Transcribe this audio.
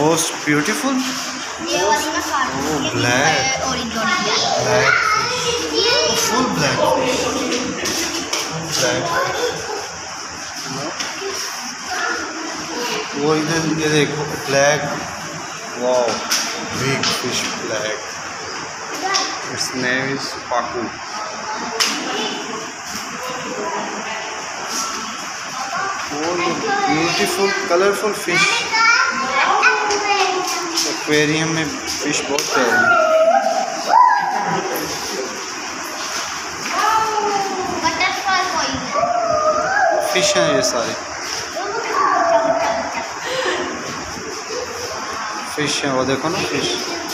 Most beautiful. ये वाली ना cartoon Oh, black. Original black, full black, black. वो इधर ये देखो black, wow, big fish black. It's name is pacu. वो ब्यूटीफुल कलरफुल फिश। एक्वेरियम में फिश बहुत प्यारी है। बटरफ्लाई कोई फिश हैं ये सारे, फिश हैं, वो देखो ना फिश।